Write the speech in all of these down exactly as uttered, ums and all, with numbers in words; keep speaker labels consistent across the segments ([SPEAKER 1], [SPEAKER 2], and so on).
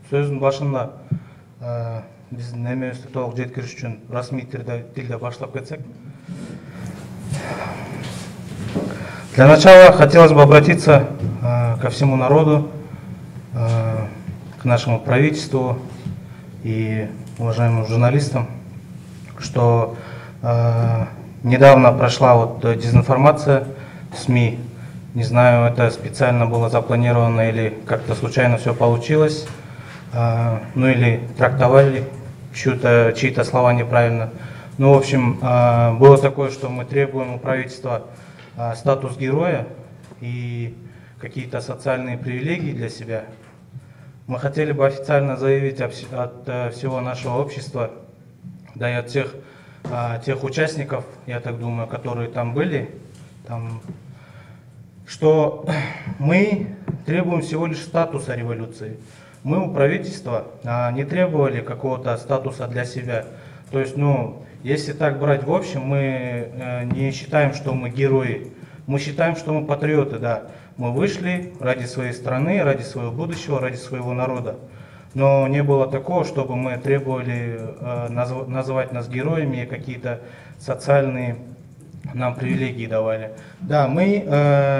[SPEAKER 1] сөздің башында біздің немемізді толық жеткізу үшін расми тілде башлап кетсек. Для начала хотелось бы обратиться ко всему народу, к нашему правительству и уважаемым журналистам, что э, недавно прошла вот дезинформация в СМИ. Не знаю, это специально было запланировано или как-то случайно все получилось, э, ну или трактовали чьи-то чьи-то слова неправильно. Ну, в общем, э, было такое, что мы требуем у правительства э, статус героя и какие-то социальные привилегии для себя. Мы хотели бы официально заявить от всего нашего общества, да и от всех тех участников, я так думаю, которые там были, там, что мы требуем всего лишь статуса революции. Мы у правительства не требовали какого-то статуса для себя. То есть, ну, если так брать в общем, мы не считаем, что мы герои. Мы считаем, что мы патриоты, да. Мы вышли ради своей страны, ради своего будущего, ради своего народа. Но не было такого, чтобы мы требовали э, назв называть нас героями и какие-то социальные нам привилегии давали. Да, мы э,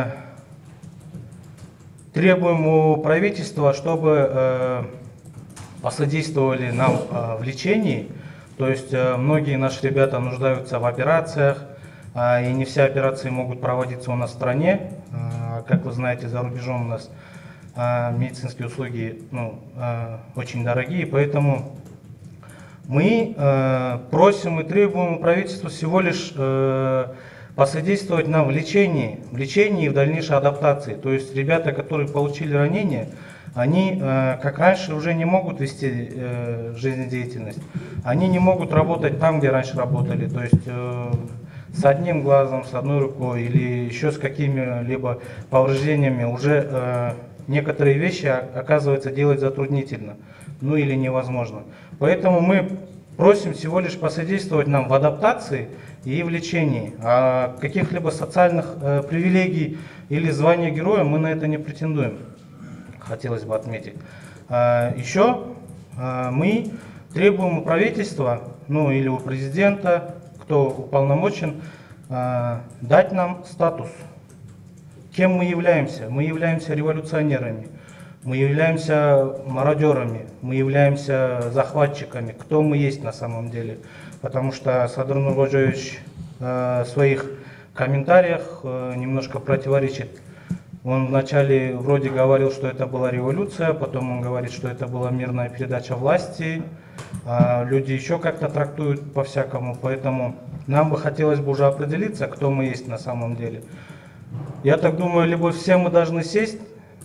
[SPEAKER 1] требуем у правительства, чтобы э, посодействовали нам э, в лечении. То есть э, многие наши ребята нуждаются в операциях, э, и не все операции могут проводиться у нас в стране. Как вы знаете, за рубежом у нас а, медицинские услуги ну, а, очень дорогие, поэтому мы а, просим и требуем у правительства всего лишь а, посодействовать нам в лечении, в лечении и в дальнейшей адаптации. То есть ребята, которые получили ранения, они, а, как раньше, уже не могут вести а, жизнедеятельность. Они не могут работать там, где раньше работали. То есть, а, с одним глазом, с одной рукой или еще с какими-либо повреждениями уже э, некоторые вещи, оказывается, делать затруднительно, ну или невозможно. Поэтому мы просим всего лишь посодействовать нам в адаптации и в лечении. А каких-либо социальных э, привилегий или звания героя мы на это не претендуем, хотелось бы отметить. А, еще э, мы требуем у правительства, ну или у президента, кто уполномочен, э, дать нам статус. Кем мы являемся? Мы являемся революционерами, мы являемся мародерами, мы являемся захватчиками. Кто мы есть на самом деле? Потому что Садыр Нуркожоевич э, в своих комментариях э, немножко противоречит. Он вначале вроде говорил, что это была революция, потом он говорит, что это была мирная передача власти. А люди еще как-то трактуют по-всякому, поэтому нам бы хотелось бы уже определиться, кто мы есть на самом деле. Я так думаю, либо все мы должны сесть,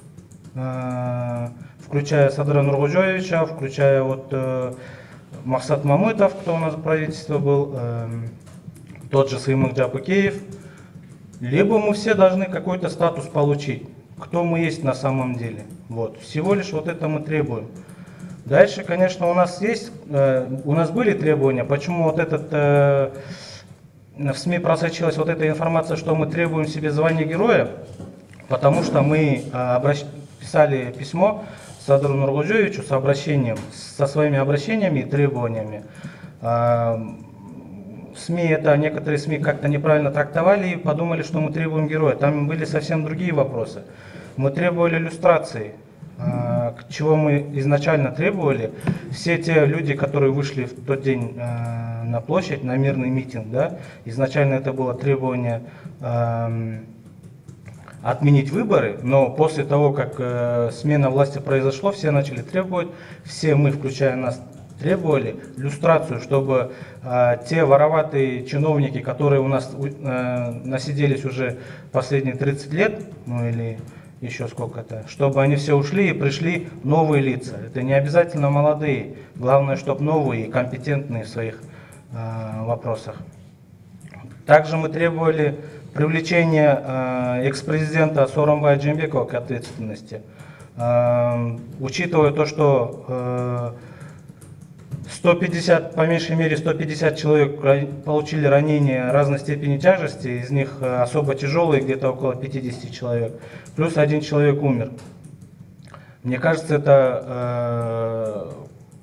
[SPEAKER 1] включая Садыра Нуркожоевича, включая вот Махсат Мамытов, кто у нас в правительстве был, тот же Сыймык Джапыкеев, либо мы все должны какой-то статус получить, кто мы есть на самом деле. Вот. Всего лишь вот это мы требуем. Дальше, конечно, у нас есть, э, у нас были требования, почему вот этот, э, в СМИ просочилась вот эта информация, что мы требуем себе звания героя, потому что мы э, обращ... писали письмо Садыру Нуркожоевичу с обращением, со своими обращениями и требованиями. Э, СМИ это, некоторые СМИ как-то неправильно трактовали и подумали, что мы требуем героя. Там были совсем другие вопросы. Мы требовали иллюстрации. Чего мы изначально требовали, все те люди, которые вышли в тот день э, на площадь, на мирный митинг, да, изначально это было требование э, отменить выборы, но после того, как э, смена власти произошло, все начали требовать, все мы, включая нас, требовали люстрацию, чтобы э, те вороватые чиновники, которые у нас э, насиделись уже последние тридцать лет, ну или еще сколько-то, чтобы они все ушли и пришли новые лица. Это не обязательно молодые, главное, чтобы новые и компетентные в своих э, вопросах. Также мы требовали привлечения э, экс-президента Сооронбая Жээнбекова к ответственности. Э, учитывая то, что э, сто пятьдесят, по меньшей мере сто пятьдесят человек получили ранения разной степени тяжести, из них особо тяжелые, где-то около пятидесяти человек, плюс один человек умер. Мне кажется, это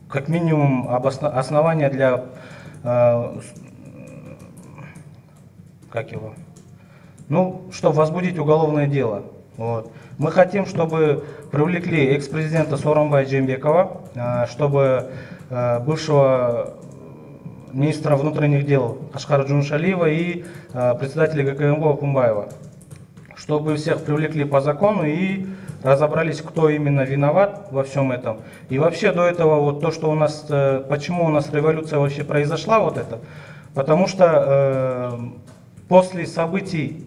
[SPEAKER 1] как минимум основания для, э, как его, ну, чтобы возбудить уголовное дело. Вот. Мы хотим, чтобы привлекли экс-президента Сооронбая Жээнбекова, э, чтобы э, бывшего министра внутренних дел Кашкара Джумшалиева и э, председателя ГКМГ Акумбаева, чтобы всех привлекли по закону и разобрались, кто именно виноват во всем этом. И вообще до этого вот то, что у нас, э, почему у нас революция вообще произошла, вот это, потому что э, после событий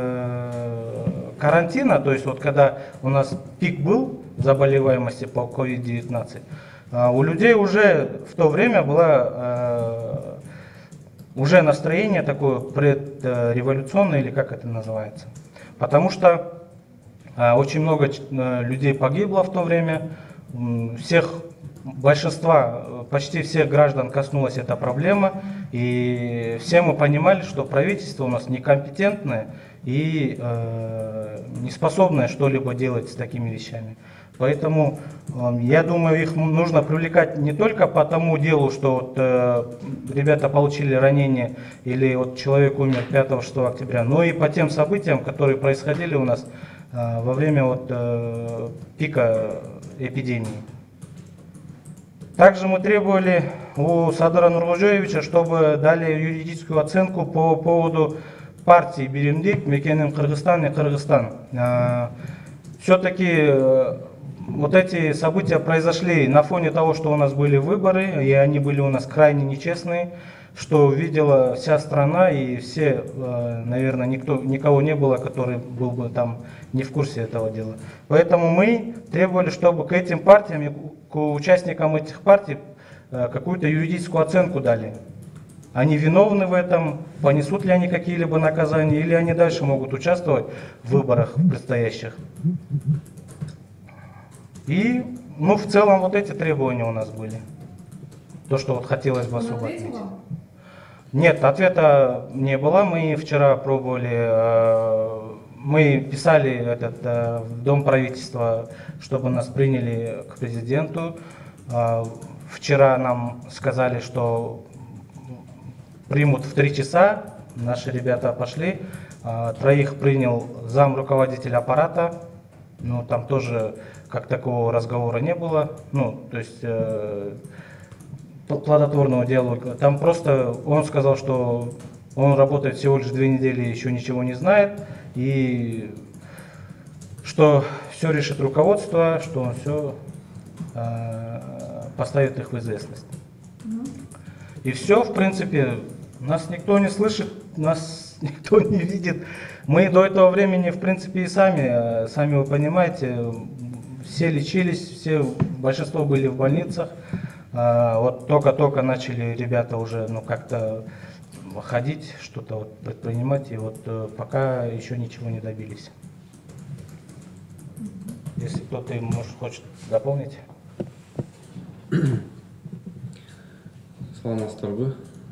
[SPEAKER 1] э, карантина, то есть вот когда у нас пик был заболеваемости по ковид девятнадцать, у людей уже в то время было э, уже настроение такое предреволюционное, или как это называется. Потому что э, очень много э, людей погибло в то время, всех, большинства, почти всех граждан коснулась эта проблема, и все мы понимали, что правительство у нас некомпетентное и э, не способное что-либо делать с такими вещами. Поэтому э, я думаю, их нужно привлекать не только по тому делу, что вот, э, ребята получили ранение или вот человек умер пятого-шестого октября, но и по тем событиям, которые происходили у нас э, во время вот, э, пика эпидемии. Также мы требовали у Садыра Нуркожоевича, чтобы дали юридическую оценку по поводу партии Биримдик, Мекенем Кыргызстан и Кыргызстан. Э, Все-таки вот эти события произошли на фоне того, что у нас были выборы, и они были у нас крайне нечестные, что видела вся страна, и все, наверное, никто, никого не было, который был бы там не в курсе этого дела. Поэтому мы требовали, чтобы к этим партиям, к участникам этих партий какую-то юридическую оценку дали. Они виновны в этом, понесут ли они какие-либо наказания, или они дальше могут участвовать в выборах предстоящих. И, ну, в целом, вот эти требования у нас были. То, что вот хотелось бы особо отметить. Нет, ответа не было. Мы вчера пробовали, мы писали этот, в Дом правительства, чтобы нас приняли к президенту. Вчера нам сказали, что примут в три часа. Наши ребята пошли. Троих принял зам руководителя аппарата. Ну, там тоже как такого разговора не было, ну, то есть э, плодотворного диалога. Там просто он сказал, что он работает всего лишь две недели, еще ничего не знает, и что все решит руководство, что он все э, поставит их в известность. Mm-hmm. И все, в принципе, нас никто не слышит, нас никто не видит. Мы до этого времени, в принципе, и сами, сами вы понимаете, все лечились, все, большинство были в больницах. Вот только-только начали ребята уже, ну, как-то ходить, что-то вот предпринимать, и вот пока еще ничего не добились. Если кто-то, может, хочет дополнить.
[SPEAKER 2] Саламатсыздарбы.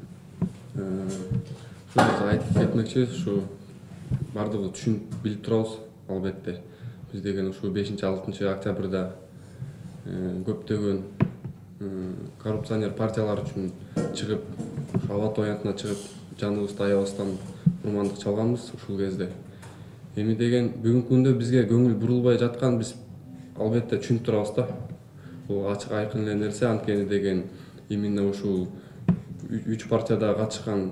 [SPEAKER 2] Шunu айтып кетмекчи, ушу бардыгы түшүнүп билип турабыз, албетте. Биз деген ушу бешинчи-алтынчы октябрда көптөгөн коррупционер партиялар үчүн чыгып, аба тоянтына чыгып, жаныбызды аябастан курмандык чалганбыз ушул кезде. Эми деген бүгүнкү күндө бизге көңүл бурулбай жаткан биз албетте түшүнүп турабыз да. Бул ачык айкын эле нерсе, анткени деген именно ушул үч партияда катышкан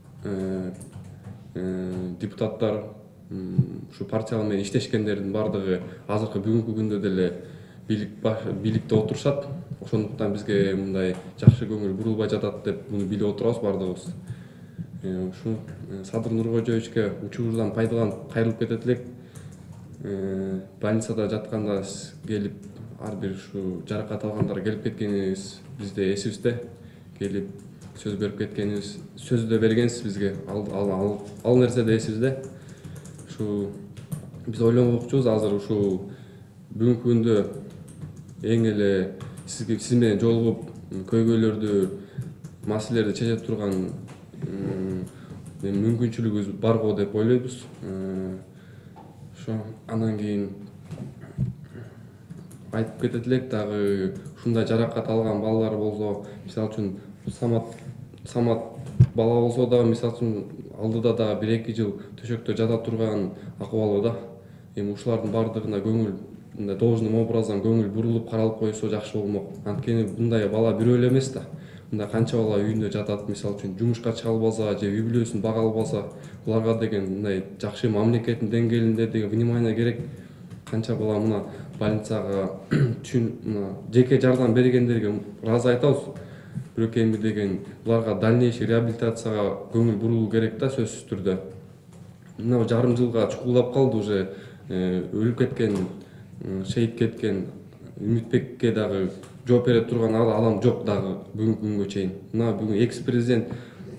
[SPEAKER 2] депутаттар, ушу партиялар менен иштешкендердин бардыгы азыркы бүгүнкү күндө деле бийликте отурушат. Ошондуктан бизге мындай жакшы көңүл бурулбай жатат деп муну билип отурабыз бардыгыбыз. Ушу Садыр Нуркожоевичке учурдан пайдаланып кайрылып кетет элек. Больницада жатканда келип, ар бир ушу жаракат алгандар келип кеткенибиз бизде эсибизде. Келип сөз берип кеткенибиз, сөз да бергенсиз бизге. Ал ал ал, ал нерсе да эсибизде. Ушу биз ойлонмокчубуз азыр ушу бүгүнкү күндө эң эле сизге сиз менен жолугуп көйгөйлөрдү, маселелерди чече турган мүмкүнчүлүгүбүз бар го деп ойлойбуз. Ошо андан кийин айтып кетет элек дагы ушундай жаракат алган балдар болсо, мисалы үчүн Самат Самат бала болсо да, мисалы үчүн алдыда дагы бир эки жыл төшөктө жата турган акыбалы да. Эми ушулардын бардыгына көңүл мындай должным образдан көңүл бурулуп каралып койсо жакшы болмок. Анткени мындай бала бирөө эле эмес да. Мындай канча бала үйүндө жатат, мисалы үчүн жумушка чыга албаса же үй бүлөсүн бага албаса, буларга деген мындай жакшы мамлекеттин деңгээлинде деген внимание керек. Канча бала мына больницага түшүн мына жеке жардам бергендерге ыраазы айтабыз. Бирок эми деген буларга дальнейший реабилитацияга көңүл бурулуу керек да, сөзсүз түрдө. Мына жарым жылга чукулдап калды уже өлүп кеткен, шейит кеткен Үмүтбекке дагы жооп бере турган адам жок дагы бүгүнкү күнгө чейин. Мына бүгүн экс президент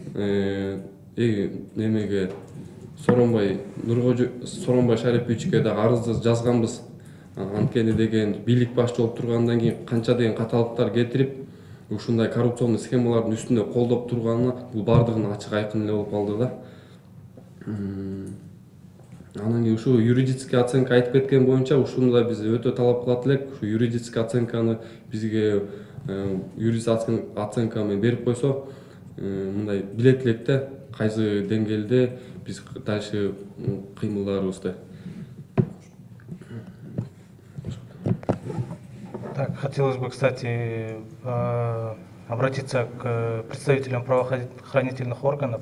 [SPEAKER 2] немеге Сооронбай Нуркожо Сооронбай Шариповичке дагы арызды жазганбыз. Анткени деген бийлик башчы болуп тургандан кийин канча деген каталыктар кетирип, ушундай коррупционный схемалардын үстүндө колдоп турганына бул бардыгына ачык айкын эле болуп калды да. Анан кийин ушу юридический оценка айтып кеткен боюнча ушуну да биз өтө талап кылат элек. Ушу юридический оценканы бизге юридический оценка менен берип койсо, мындай билет элек да, кайсы деңгээлде биз дальше кыймылдарыбызды.
[SPEAKER 1] Так, хотелось бы, кстати, обратиться к представителям правоохранительных органов.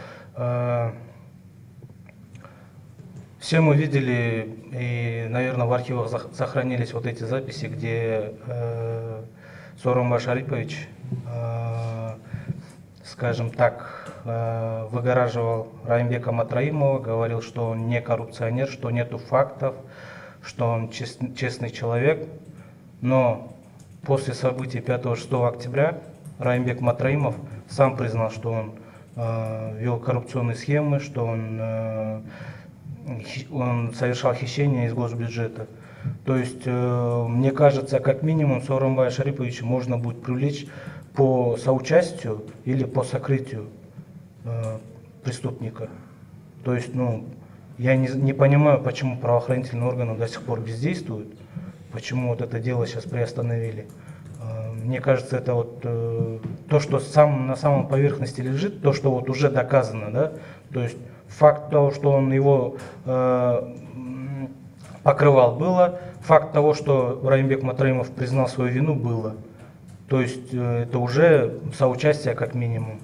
[SPEAKER 1] Все мы видели, и, наверное, в архивах сохранились вот эти записи, где э, Сооронбай Шарипович, э, скажем так, э, выгораживал Райымбека Матраимова, говорил, что он не коррупционер, что нету фактов, что он чест, честный человек. Но после событий пятого-шестого октября Райымбек Матраимов сам признал, что он э, вел коррупционные схемы, что он... Э, он совершал хищение из госбюджета. То есть, э, мне кажется, как минимум Сооронбая Шариповича можно будет привлечь по соучастию или по сокрытию э, преступника. То есть, ну, я не, не понимаю, почему правоохранительные органы до сих пор бездействуют, почему вот это дело сейчас приостановили. Э, мне кажется, это вот э, то, что сам, на самом поверхности лежит, то, что вот уже доказано, да, то есть факт того, что он его э, покрывал, было. Факт того, что Райымбек Матраимов признал свою вину, было. То есть э, это уже соучастие как минимум.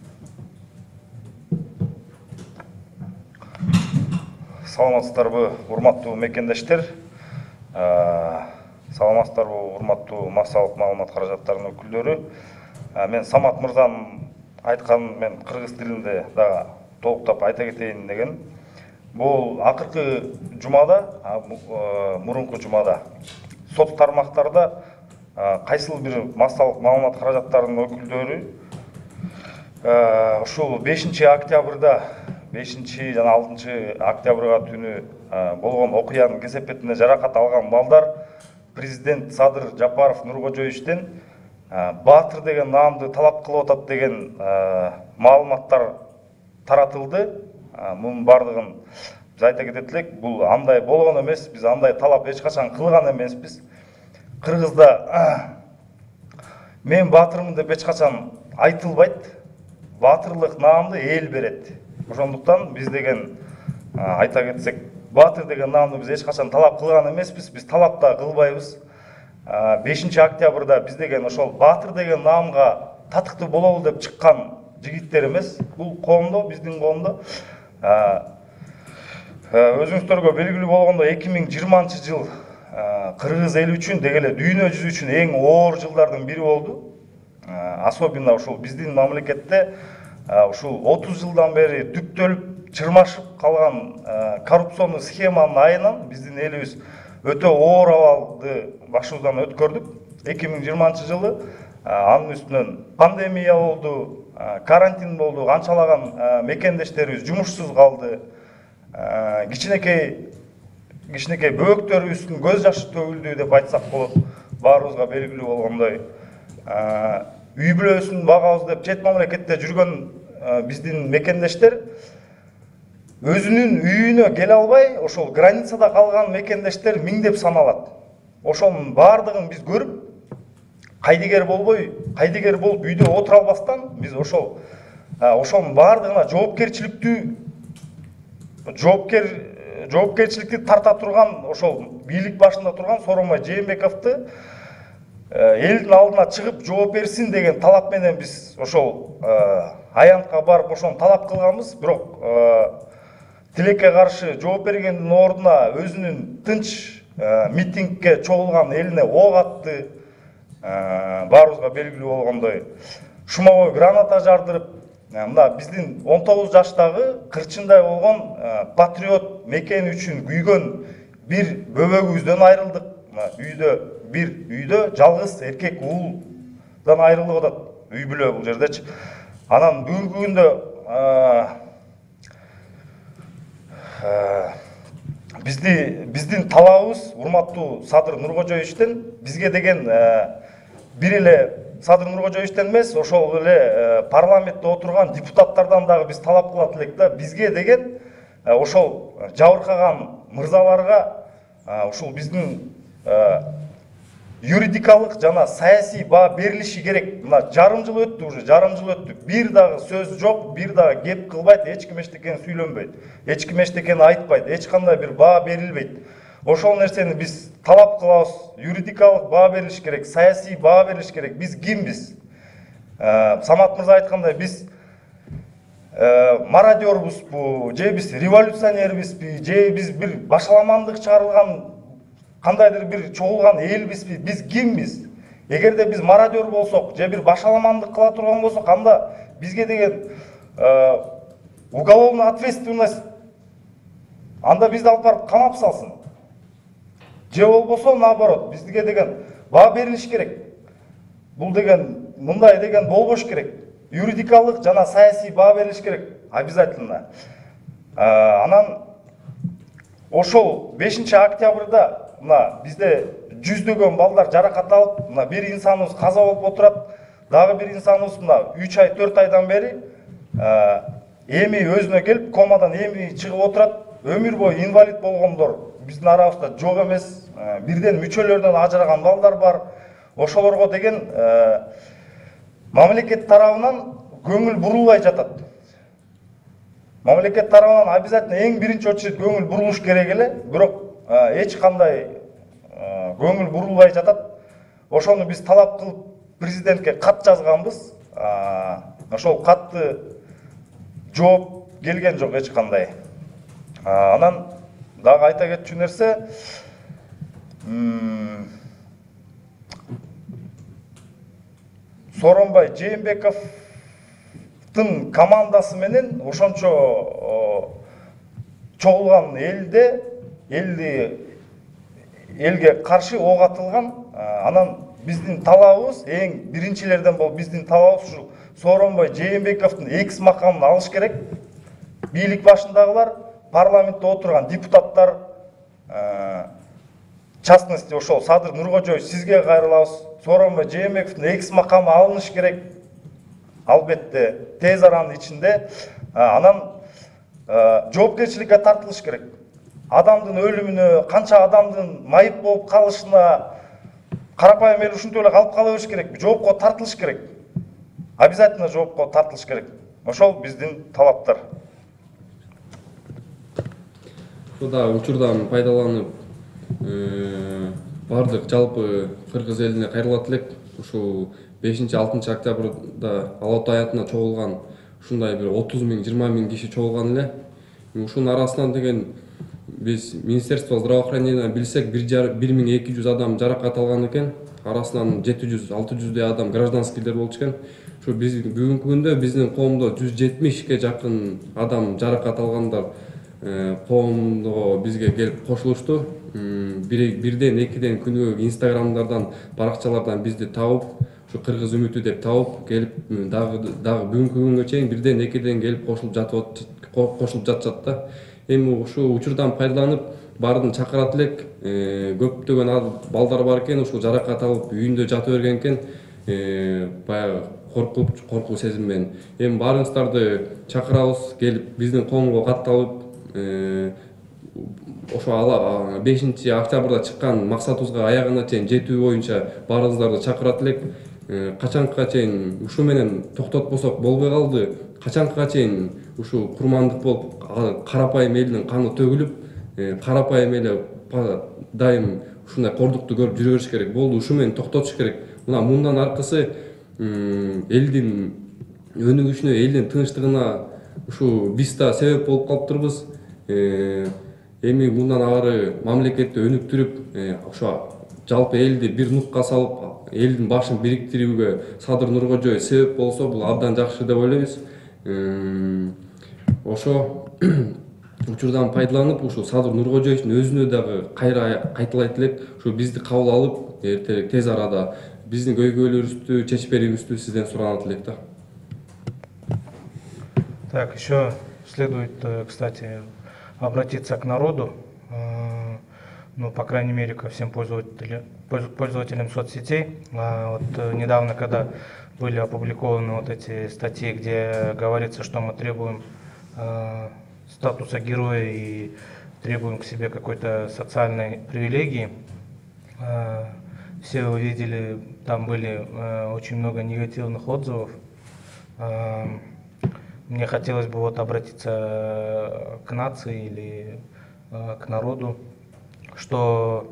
[SPEAKER 3] Саламатсыздарбы, урматтуу мекендештер. Саламатсыздарбы, урматтуу массалык маалымат каражаттарынын өкүлдөрү. Мен Самат мырзанын айтканын мен кыргыз тилинде дагы толуктап айта кетейин деген. Бул акыркы жумада, мурунку жумада сот тармактарда кайсыл бир массалык маалымат каражаттарынын өкүлдөрү ушул бешинчи октябрда бешинчи жана алтынчы октябрга түнү болгон окуянын кесепетинде жаракат алган балдар президент Садыр Жапаров Нуркожоевичтен Баатыр деген наамды талап кылып атат деген маалыматтар таратылды. Мунун бардыгын биз айта кетет элек, бул андай болгон эмес, биз андай талап эч качан кылган эмеспиз. Кыргызда мен баатырмын деп эч качан айтылбайт. Баатырлык наамды эл берет. Ошондуктан биз деген айта кетсек, баатыр деген наамды биз эч качан талап кылган эмеспиз, биз талап да кылбайбыз. бешинчи октябрда биз деген ошол баатыр деген наамга татыктуу болобу деп чыккан жигиттер эмес. Бул коомдо, биздин коомдо өзүңүздөргө белгилүү болгондой эки миң жыйырманчы жыл кыргыз эли үчүн деги эле дүйнө жүзү үчүн эң оор жылдардын бири болду. Особенно ушул биздин мамлекетте ушул отуз жылдан бери түптөлүп, чырмашып калган коррупционный схеманын айынан биздин элибиз өтө оор абалды башыбыздан өткөрдүк. эки миң жыйырманчы жылы анын үстүнөн пандемия болду, карантин болду, канчалаган мекендештерибиз жумушсуз калды. Кичинекей кичинекей бөөктөрүбүздүн көз жашы төгүлдү деп айтсак болот. Баарыбызга белгилүү болгондой үй бүлөсүн багабыз деп чет мамлекетте жүргөн биздин мекендештер өзүнүн үйүнө келе албай, ошол границада калган мекендештер миңдеп саналат. ошонун баардыгын биз көрүп, кайдыгер болбой, кайдыгер болуп үйдө отура албастан биз ошол ошонун баардыгына жоопкерчиликтүү жоопкер жоопкерчиликти тарта турган ошол бийлик башында турган Сооронбай Жээнбековду элдин алдына чыгып жооп берсин деген талап менен биз ошол аянтка барып ошону талап кылганбыз. Бирок тилекке каршы жооп бергендин ордуна өзүнүн тынч митингге чогулган элине ок атты. Баарыбызга белгилүү болгондой шумовой граната жардырып, мына биздин он тогуз жаштагы кырчындай болгон патриот мекени үчүн күйгөн бир бөбөгүбүздөн айрылдык. Үйдө бир үйдө жалгыз эркек уулдан айрылып атат. Үй бүлө бул жердечи. Анан бүгүнкү күндө бизди биздин талабыбыз урматтуу Садыр Нуркожоевичтен бизге деген бир эле Садыр Нуркожоевичтен эмес, ошол эле парламентте отурган депутаттардан дагы биз талап кылат элек да, бизге деген ошол жабыркаган мырзаларга ушул биздин юридикалык жана саясий баа берилиши керек. Мына жарым жыл өттү, уже жарым жыл өттү. Бир дагы сөз жок, бир дагы кеп кылбайт, эч ким эчтекени сүйлөнбөйт, эч ким эчтекени айтпайт, эч кандай бир баа берилбейт. Ошол нерсени биз талап кылабыз. Юридикалык баа берилиш керек, саясий баа берилиш керек. Биз кимбиз? Самат мырза айткандай, биз мародербузбу, же биз революционербизби, же биз бир башаламандык чыгарылган кандайдыр бир чогулган элбизби? Биз кимбиз? Эгерде биз мародер болсок, же бир башаламандык кыла турган болсок, анда бизге деген уголовный ответственность, анда бизди алып барып камап салсын. Же болбосо наоборот, бизге деген баа берилиш керек. Бул деген мындай деген болбош керек. Юридикалык жана саясий баа берилиш керек обязательно. Анан ошол бешинчи октябрда мына бизде жүздөгөн балдар жаракат алып, мына бир инсаныбыз каза болуп отурат. Дагы бир инсаныбыз мына үч ай төрт айдан бери эми өзүнө келип, комадан эми чыгып отурат. Өмүр бою инвалид болгондор биздин арабызда жок эмес. Бирден мүчөлөрдөн ажыраган балдар бар. Ошолорго деген мамлекет тарабынан көңүл бурулбай жатат. Мамлекет тарабынан обязательно эң биринчи очередь көңүл бурулуш керек эле, бирок эч кандай көңүл бурулбай жатат. Ошону биз талап кылып президентке кат жазганбыз. Ошол катты жооп келген жок эч кандай. Анан дагы айта кетчү нерсе, Сооронбай Жээнбековдун командасы менен ошончо чогулган элде элди элге каршы ок атылган. Анан биздин талабыбыз эң биринчилерден болуп биздин талабыбыз ушу Сооронбай Жээнбековдун экс макамын алыш керек. Бийлик башындагылар, парламентте отурган депутаттар, в частности ошол Садыр Нуркожоевич, сизге кайрылабыз. Сооронбай Жээнбековдун экс макамы алыныш керек. Албетте тез аранын ичинде. Анан жоопкерчиликке тартылыш керек. Адамдын өлүмүнө, канча адамдын майып болуп калышына карапайым эл ушинтип эле калып кала бериш керек. Жоопко тартылыш керек. Обязательно жоопко тартылыш керек. Ошол биздин талаптар.
[SPEAKER 2] Ушуда учурдан пайдаланып бардык жалпы кыргыз элине кайрылат элек. Ушул бешинчи алтынчы октябрда Ала От аянтына чогулган ушундай бир отуз миң жыйырма миң киши чогулган эле. Ушунун арасынан деген биз Министерство здравоохранения билсек бир миң эки жүз адам жаракат алган экен. Арасынан жети жүз алты жүздөй адам гражданскийлер болчу экен. Ушу биз бүгүнкү күндө биздин коомдо жүз жетимишке жакын адам жаракат алгандар коомдо бизге келип кошулушту. Бирден экиден күнүгө инстаграмдардан, баракчалардан бизди табып, ушу кыргыз үмүтү деп табып келип дагы дагы бүгүнкү күнгө чейин бирден экиден келип кошулуп жатып кошулуп жатышат да. Эми ушул учурдан пайдаланып баардын чакырат элек. Көптөгөн балдар бар экен, ушул жаракат алып үйүндө жата берген экен. Баягы коркуп, коркуу сезим менен. Эми баарыңыздарды чакырабыз, келип биздин коомго катталып, ошо ала бешинчи октябрда чыккан максатыбызга аягына чейин жетүү боюнча баарыңыздарды чакырат элек. Качанга чейин ушу менен токтотпосок болбой калды. Качанга чейин ушу курмандык болуп карапайым элдин каны төгүлүп, карапайым эле дайым ушундай кордукту көрүп жүрө бериш керек. Болду, ушу менен токтотуш керек. Мына мындан аркысы элдин өнүгүшүнө, элдин тынчтыгына ушу биз да себеп болуп калыптырбыз. Эми мындан ары мамлекетти өнүктүрүп, ошо жалпы элди бир нукка салып, элдин башын бириктирүүгө Садыр Нуркожоев себеп болсо, бул абдан жакшы деп ойлойбуз. Ошо учурдан пайдаланып, ушу Садыр Нуркожоевдин өзүнө дагы кайра кайталайт элек, ушу бизди кабыл алып, эртерээк тез арада биздин көйгөйлөрүбүздү чечип берүүбүздү сизден суранат элек да.
[SPEAKER 1] Так, еще следует, кстати, обратиться к народу, ну, по крайней мере, ко всем пользователям, пользователям соцсетей. Вот недавно, когда были опубликованы вот эти статьи, где говорится, что мы требуем статуса героя и требуем к себе какой-то социальной привилегии, все вы видели, там были очень много негативных отзывов. Мне хотелось бы вот обратиться к нации или к народу, что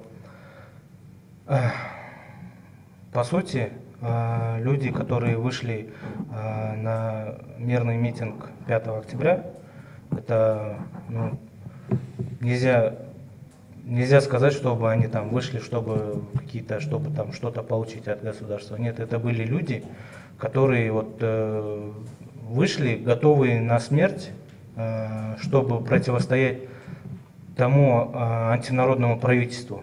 [SPEAKER 1] по сути люди, которые вышли на мирный митинг пятого октября, это ну, нельзя нельзя сказать, чтобы они там вышли, чтобы какие-то, чтобы там что-то получить от государства. Нет, это были люди, которые вот вышли, готовые на смерть, чтобы противостоять тому антинародному правительству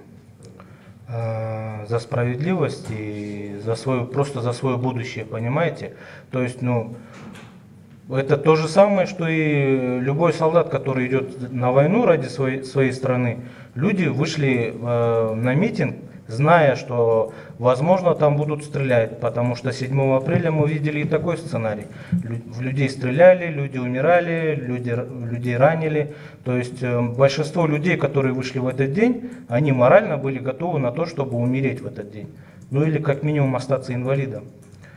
[SPEAKER 1] за справедливость и за свое, просто за свое будущее, понимаете? То есть, ну, это то же самое, что и любой солдат, который идет на войну ради своей, своей страны. Люди вышли на митинг, зная, что, возможно, там будут стрелять, потому что седьмого апреля мы видели и такой сценарий. В людей стреляли, люди умирали, люди, людей ранили. То есть большинство людей, которые вышли в этот день, они морально были готовы на то, чтобы умереть в этот день. Ну или как минимум остаться инвалидом.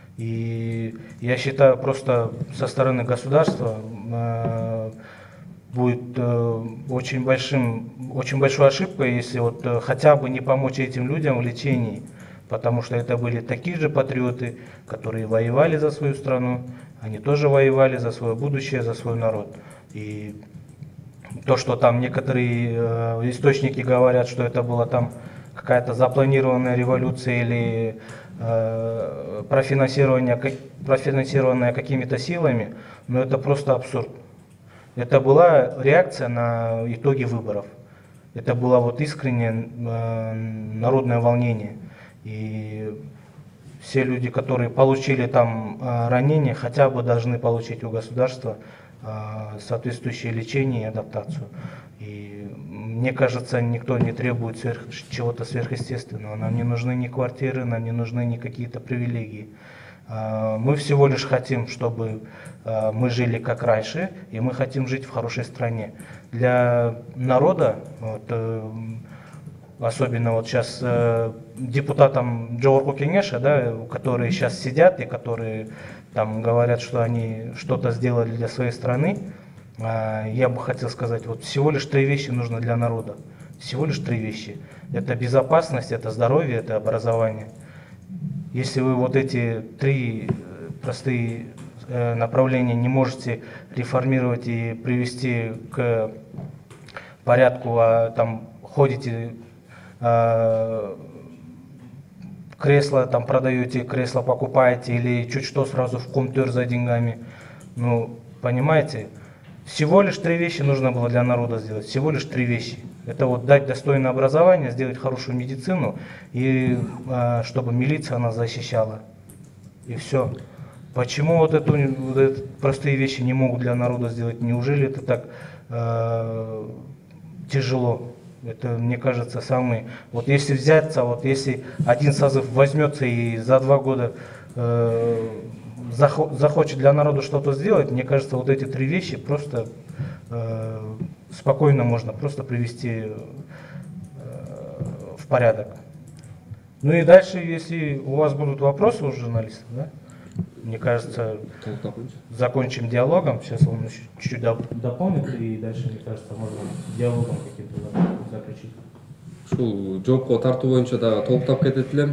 [SPEAKER 1] И я считаю, просто со стороны государства э, будет э, очень, большим, очень большой ошибкой, если вот э, хотя бы не помочь этим людям в лечении, потому что это были такие же патриоты, которые воевали за свою страну, они тоже воевали за свое будущее, за свой народ. И то, что там некоторые э, источники говорят, что это была там какая-то запланированная революция или э, профинансирование, профинансированная какими-то силами, но это просто абсурд. Это была реакция на итоги выборов. Это было вот искреннее э, народное волнение. И все люди, которые получили там э, ранения, хотя бы должны получить у государства э, соответствующее лечение и адаптацию. И мне кажется, никто не требует сверх, чего-то сверхъестественного. Нам не нужны ни квартиры, нам не нужны ни какие-то привилегии. Мы всего лишь хотим, чтобы мы жили как раньше, и мы хотим жить в хорошей стране. Для народа, вот, особенно вот сейчас депутатам Джоорку Кеңеша, да, которые сейчас сидят и которые там говорят, что они что-то сделали для своей страны, я бы хотел сказать, вот всего лишь три вещи нужно для народа. Всего лишь три вещи. Это безопасность, это здоровье, это образование. Если вы вот эти три простые направления не можете реформировать и привести к порядку, а там ходите, кресло там продаете, кресло покупаете или чуть что сразу в комтер за деньгами, ну, понимаете? Всего лишь три вещи нужно было для народа сделать, всего лишь три вещи. Это вот дать достойное образование, сделать хорошую медицину и э, чтобы милиция нас защищала. И все. Почему вот, эту, вот эти простые вещи не могут для народа сделать? Неужели это так э, тяжело? Это, мне кажется, самый... Вот если взяться, вот если один созыв возьмется и за два года э, захочет для народа что-то сделать, мне кажется, вот эти три вещи просто э, спокойно можно просто привести в порядок. Ну и дальше, если у вас будут вопросы у журналистов, да, мне кажется, закончим диалогом. Сейчас он еще чуть-чуть дополнит, и дальше, мне кажется, можно диалогом каким-то заключить.
[SPEAKER 2] Ушул жоопко тартуу боюнча дагы толуктап кетет элем.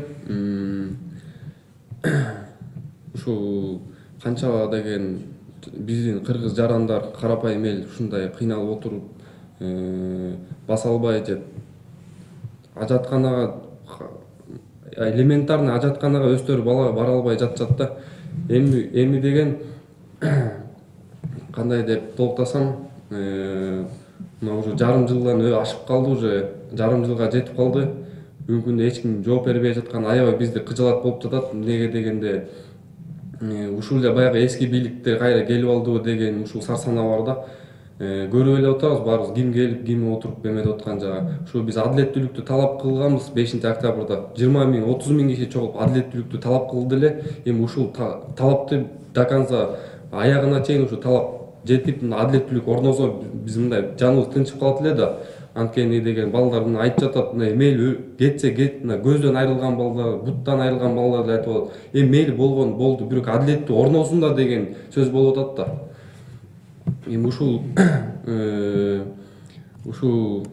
[SPEAKER 2] Ушул канча деген биздин кыргыз жарандар карапайым эл ушундай кыйналып отуруп баса албай же ажатканага элементарный ажатканага өздөрү бала бара албай жатышат да. Эми эми деген кандай деп толуктасам, мына уже жарым жылдан ашып калды, уже жарым жылга жетип калды. Бүгүнкү күндө эч ким жооп бербей жаткан аябай бизди кыжалат болуп жатат. Неге дегенде ушул эле баягы эски бийликтер кайра келип алдыбы деген ушул сарсанаа бар да. Көрүп эле атабыз баарыбыз ким келип ким отуруп эметип аткан жагы. Ушул биз адилеттүүлүктү талап кылганбыз бешинчи октябрда. жыйырма миң отуз миң киши чогулуп адилеттүүлүктү талап кылды эле. Эми ушул талапты до конца аягына чейин ушул талап жетип адилеттүүлүк орносо биз мындай жаныбыз тынчып калат эле да. Анткени деген балдар мына айтып жатат, мейли кетсе кет, көздөн айрылган балдар, буттан айрылган балдар айтып атат. Эми мейли болгон болду, бирок адилеттүү орносун да деген сөз болуп атат да. Эми ушул ушул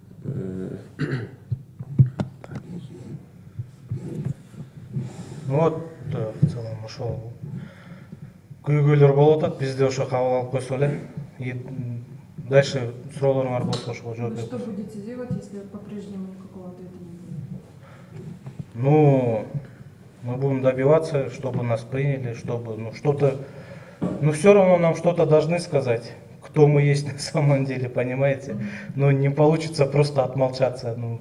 [SPEAKER 1] вот в целом ошол көйгөйлөр болуп атат, бизде ошо кабыл алып койсо эле. И дальше суроолоруңар болсо ошого жооп берет.
[SPEAKER 4] Что будете делать, если по-прежнему никакого ответа не будет?
[SPEAKER 1] Ну, мы будем добиваться, чтобы нас приняли, чтобы, ну, что-то, ну, все равно нам что-то должны сказать, кто мы есть на самом деле, понимаете? Но не получится просто отмолчаться. Ну.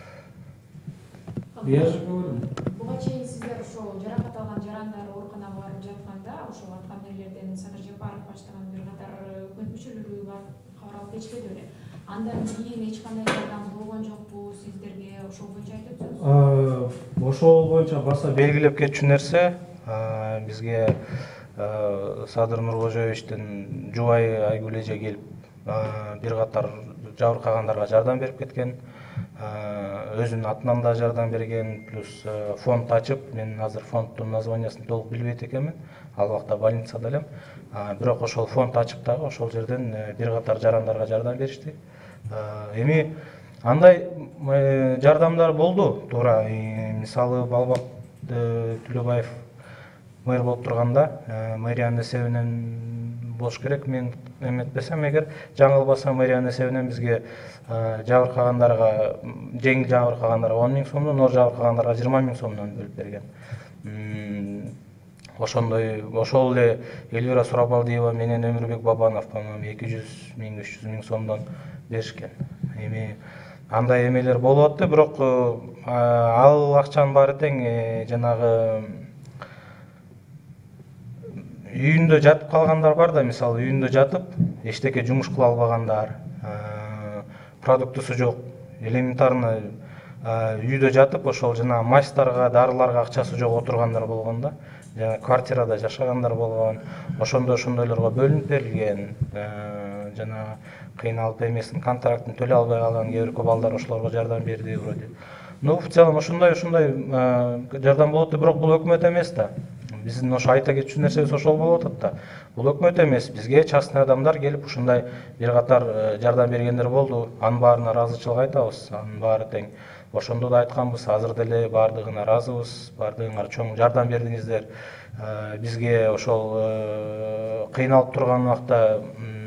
[SPEAKER 1] Я же говорю.
[SPEAKER 5] Буга чейин сиздер ошол жаракат алган жарандар ооруканага барып жатканда, ошол аткаминерлерден Садыр Жапаров баштаган бир катар өкмөт мүчөлөрү бар кабар алып кетишти беле. Андан кийин эч кандай жардам болгон жокпу сиздерге, ошол боюнча айтып өтсөңүз.
[SPEAKER 1] Ошол боюнча баса белгилеп кетчү нерсе бизге Садыр Нуркожоевичтин жубайы Айгүл эже келип бир катар жабыркагандарга жардам берип кеткен. Өзүнүн атынан да жардам берген, плюс фонд ачып, мен азыр фонддун названиясын толук билбейт экенмин. Ал убакта больницада элем. Бирок ошол фонд ачып дагы ошол жерден бир катар жарандарга жардам беришти. Эми андай жардамдар болду, туура. Мисалы Балбак Түлөбаев мэр болуп турганда, мэриянын эсебинен болуш керек. Мен эметпесем эгер, жаңылбасам мэриянын эсебинен бизге жабыркагандарга, жеңил жабыркагандарга он миң сомдон, оор жабыркагандарга жыйырма миң сомдон бөлүп берген. Ошондой, ошол эле Элвира Сурабалдиева менен Өмүрбек Бабанов, по-моему, эки жүз миң, үч жүз миң сомдон беришкен. Эми андай эмелер болуп атты, бирок ал акчанын баары тең жанагы үйүндө жатып калгандар бар да, мисалы үйүндө жатып, эчтеке жумуш кыла албагандар, продуктусу жок, элементарно үйдө жатып, ошол жана майстарга, дарыларга акчасы жок отургандар болгон да, жана квартирада жашагандар болгон, ошондой ошондойлорго бөлүнүп берилген, жана кыйналып эмесин контрактын төлөй албай калган кээ бир балдар ошолорго жардам берди вроде. Ну, в целом ушундай ушундай жардам болот, бирок бул өкмөт эмес да. Биздин ошо айта кетчү нерсебиз ошол болуп атат да. Бул өкмөт эмес, бизге частный адамдар келип ушундай бир катар жардам бергендер болду. Анын баарына ыраазычылык айтабыз, анын баары тең. Ошондо да айтканбыз, азыр деле баардыгына ыраазыбыз, баардыгыңар чоң жардам бердиңиздер. Бизге ошол кыйналып турган убакта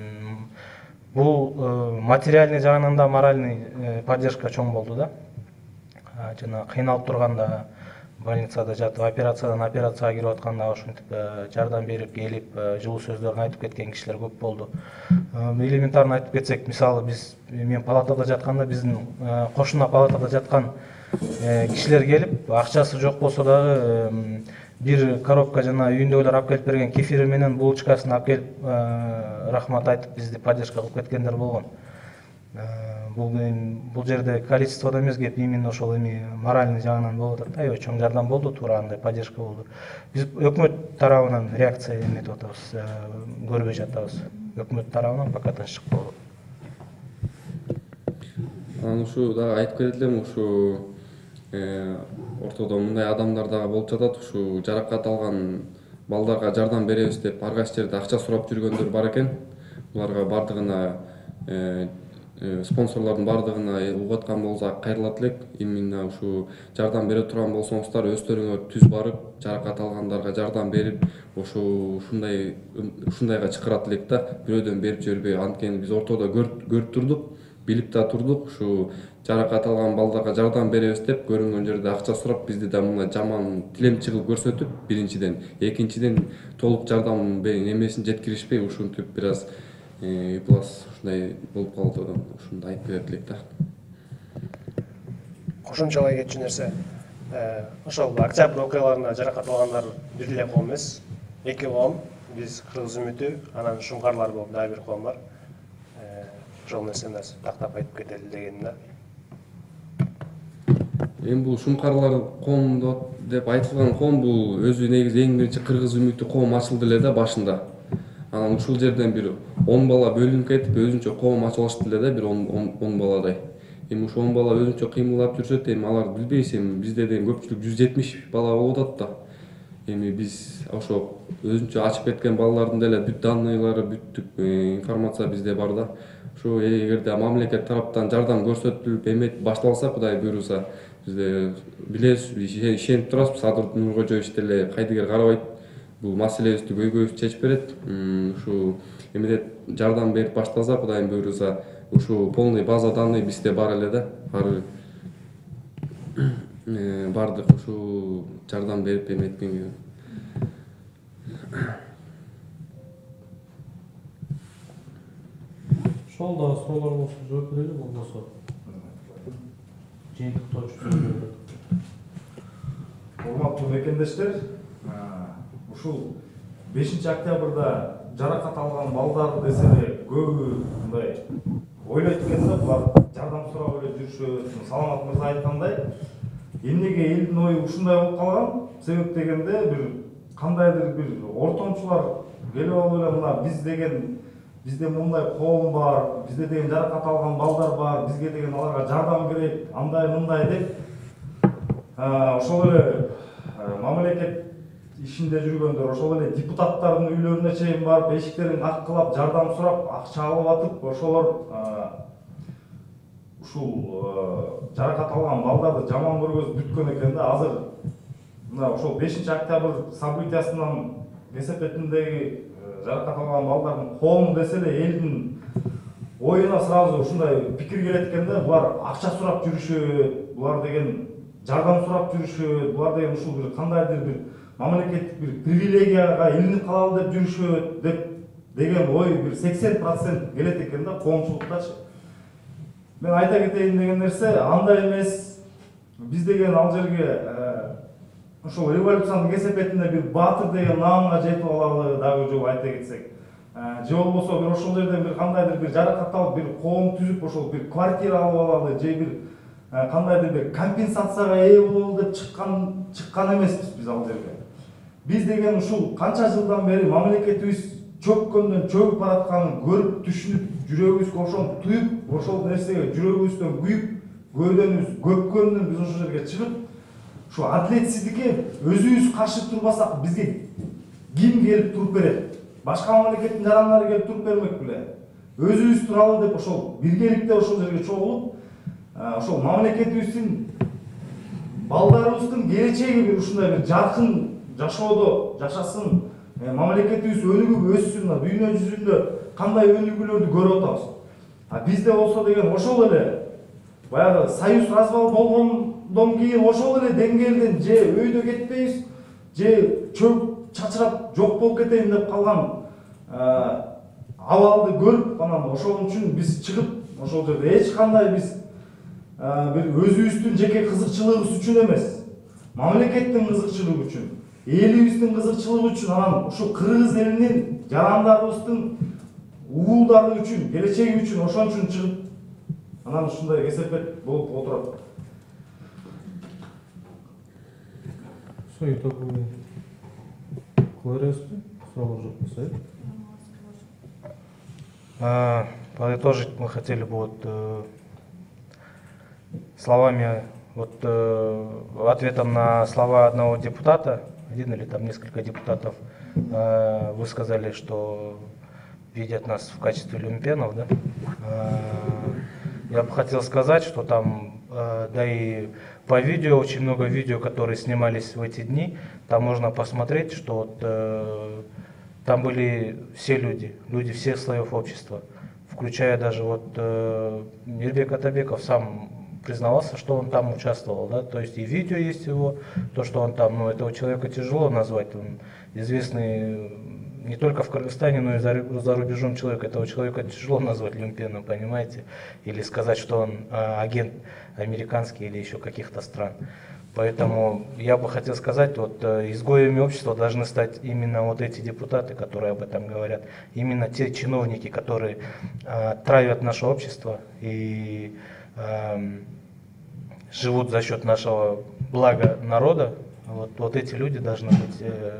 [SPEAKER 1] бул материальный жагынан да моральный поддержка чоң болду да. Жана кыйналып турганда, больницада жатып, операциядан операцияга кирип атканда ошентип жардам берип, келип, жылуу сөздөрүн айтып кеткен кишилер көп болду. Элементарно айтып кетсек, мисалы биз мен палатада жатканда, биздин кошуна палатада жаткан кишилер келип, акчасы жок болсо дагы бир коробка жана үйүндөгүлөр алып келип берген кефири менен булочкасын алып келип рахмат айтып бизди поддержка кылып кеткендер болгон. Бул бул жерде количестводо эмес кеп, именно ошол эми моральный жагынан болуп атат да, аябай чоң жардам болду, туура андай поддержка болду. Биз өкмөт тарабынан реакция эметип атабыз, көрбөй жатабыз. Өкмөт тарабынан пока тынччык болот.
[SPEAKER 2] Анан ушу дагы айтып кетет элем, ушу ортодо мындай адамдар дагы болуп жатат, ушу жаракат алган балдарга жардам беребиз деп ар кайсы жерде акча сурап жүргөндөр бар экен. Буларга бардыгына спонсорлордун бардыгына угуп аткан болсак кайрылат элек. Именно ушу жардам бере турган болсоңуздар өздөрүңөр түз барып, жаракат алгандарга жардам берип, ошо ушундай ушундайга чакырат элек да. Бирөөдөн берип жибербей, анткени биз ортодо көрүп турдук, билип да турдук. Ушу жаракат алган балдарга жардам беребиз деп көрүнгөн жерде акча сурап, бизди да мындай жаман тилемчи кылып көрсөтүп, биринчиден, экинчиден толук жардам немесин жеткиришпей, ушинтип бир аз ыплас ушундай болуп калды. Ушунду айтып кетет элек да.
[SPEAKER 6] Кошумчалай кетчү нерсе. Ошол октябрь окуяларына жаракат алгандар бир эле коом эмес, эки коом. Биз Кыргыз үмүтү, анан Шуңкарлар болуп дагы бир коом бар. Ошол нерсени тактап айтып кетели дегеним да.
[SPEAKER 2] Эми бул Шуңкарлар коом деп айтылган коом бул өзү негизи эң биринчи Кыргыз үмүтү коом ачылды эле да башында. Анан ушул жерден бир он бала бөлүнүп кетип, өзүнчө коом ачып алышты эле да, бир он баладай. Эми ушул он бала өзүнчө кыймылдап жүрүшөт, эми алар билбейбиз, эми бизде деген көпчүлүк жүз жетимиш бала болуп атат да. Эми биз ошо өзүнчө ачып кеткен балалардын деле бүт данныйлары, бүт информация бизде бар да. Ошо эгерде мамлекет тараптан жардам көрсөтүлүп, эметип башталса, Кудай буйруса, бизде билебиз, ишенип турабыз, Садыр Нуркожоевич деле кайдыгер карабайт, бул маселебизди көйгөй чечип берет. Ушу эмне жардам берип башталса, Кудайым буйруса, ушу полный база данный бизде бар эле да. Баары бардык ушу жардам берип эметкенге.
[SPEAKER 7] Ошол дагы суроолор болсо жооп берели, болбосо жыйынтыктоочу.
[SPEAKER 8] Урматтуу мекендештер, ушул бешинчи октябрда жаракат алган балдар десе эле көбү мындай ойлойт экен да, булар жардам сурап эле жүрүшөт. Саламат мырза айткандай, эмнеге элдин ою ушундай болуп калган? Себеп дегенде бир кандайдыр бир ортомчулар келип алып эле мына биз деген бизде мындай коом бар, бизде деген жаракат алган балдар бар, бизге деген аларга жардам керек, андай мындай деп ошол эле мамлекет ишинде жүргөндөр, ошол эле депутаттардын үйлөрүнө чейин барып, эшиктерин каккылап, жардам сурап, акча алып атып, ошолор ушул жаракат алган балдарды жаман көргөзүп бүткөн экен да. Азыр мына ошол бешинчи октябрь событиясынан кесепетиндеги жаракат алган балдардын коому десе эле элдин оюна сразу ушундай пикир келет экен да. Булар акча сурап жүрүшөт, булар деген жардам сурап жүрүшөт, булар деген ушул бир кандайдыр бир мамлекеттик бир привилегияга илинип калалы деп жүрүшөт деп деген ой бир сексен процент келет экен да коомчулуктачы. Мен айта кетейин деген нерсе андай эмес. Биз деген ал жерге ошол революциянын кесепетинде бир баатыр деген наамга жетип алалы дагы жолу айта кетсек. Же болбосо бир ошол жерден бир кандайдыр бир жаракат алып, бир коом түзүп, ошол бир квартира алып алалы, же бир кандайдыр бир компенсацияга ээ бололу деп чыккан чыккан эмеспиз биз ал жерге. Биз деген ушул канча жылдан бери мамлекетибиз чөккөндөн чөгүп баратканын көрүп, түшүнүп, жүрөгүбүзгө ошону туюп, ошол нерсеге жүрөгүбүздөн күйүп, көөдөнүбүз көпкөндөн биз ошол жерге чыгып, ушу адилетсиздикке өзүбүз каршы турбасак, бизге ким келип туруп берет? Башка мамлекеттин жарандары келип туруп бермек беле? Өзүбүз туралы деп ошол биргеликте ошол жерге чогулуп, ошол мамлекетибиздин балдарыбыздын келечеги бир ушундай бир жаркын жашоодо жашасын, мамлекетибиз өнүгүп өссүн, дүйнө жүзүндө кандай өнүгүүлөрдү көрүп атабыз. А бизде болсо деген ошол эле баягы союз развал болгондон кийин ошол эле деңгээлден же өйдө кетпейбиз, же чөп чачырап жок болуп кетейин деп калган абалды көрүп, анан ошол үчүн биз чыгып, ошол жерде эч кандай биз бир өзүбүздүн жеке кызыкчылыгыбыз үчүн эмес, мамлекеттин кызыкчылыгы үчүн, элибиздин кызыкчылыгы үчүн, анан ушу кыргыз элинин жарандарыбыздын уулдары үчүн, келечеги үчүн ошон үчүн чыгып, анан ушундай кесепет болуп отурат.
[SPEAKER 7] Союз такой кларесты, сразу же писать.
[SPEAKER 1] Подытожить мы хотели бы вот словами, вот э, ответом на слова одного депутата, один или там несколько депутатов, э, вы сказали, что видят нас в качестве люмпенов, да? Э, я бы хотел сказать, что там, э, да и по видео, очень много видео, которые снимались в эти дни, там можно посмотреть, что вот, э, там были все люди, люди всех слоев общества, включая даже вот э, Мирбек Атабеков сам признавался, что он там участвовал, да, то есть и видео есть его, то, что он там, ну, этого человека тяжело назвать, он известный не только в Кыргызстане, но и за, за рубежом человек, этого человека тяжело назвать люмпеном, понимаете, или сказать, что он э, агент американский или еще каких-то стран. Поэтому я бы хотел сказать, вот э, изгоями общества должны стать именно вот эти депутаты, которые об этом говорят, именно те чиновники, которые э, травят наше общество и э, живут за счет нашего блага народа. Вот, вот эти люди должны быть э,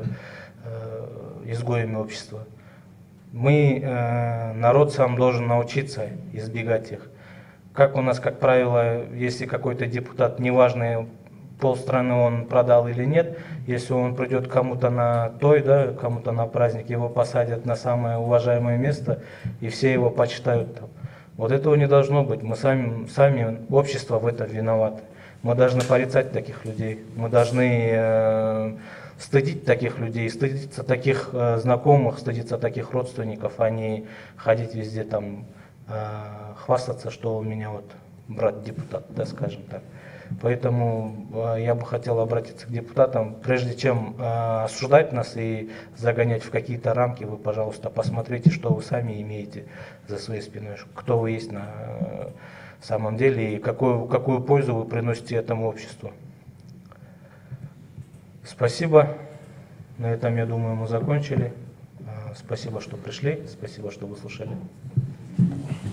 [SPEAKER 1] э, изгоями общества. Мы, э, народ сам должен научиться избегать их. Как у нас, как правило, если какой-то депутат, неважно, полстраны он продал или нет, если он придет кому-то на той, да, кому-то на праздник, его посадят на самое уважаемое место, и все его почитают там. Вот этого не должно быть. Мы сами, сами общество в этом виноваты. Мы должны порицать таких людей. Мы должны э, стыдить таких людей, стыдиться таких э, знакомых, стыдиться таких родственников, а не ходить везде там, э, хвастаться, что у меня вот брат депутат, да, скажем так. Поэтому э, я бы хотел обратиться к депутатам, прежде чем э, осуждать нас и загонять в какие-то рамки, вы, пожалуйста, посмотрите, что вы сами имеете за своей спиной, кто вы есть на э, самом деле и какую, какую пользу вы приносите этому обществу. Спасибо. На этом, я думаю, мы закончили. Э, спасибо, что пришли, спасибо, что выслушали.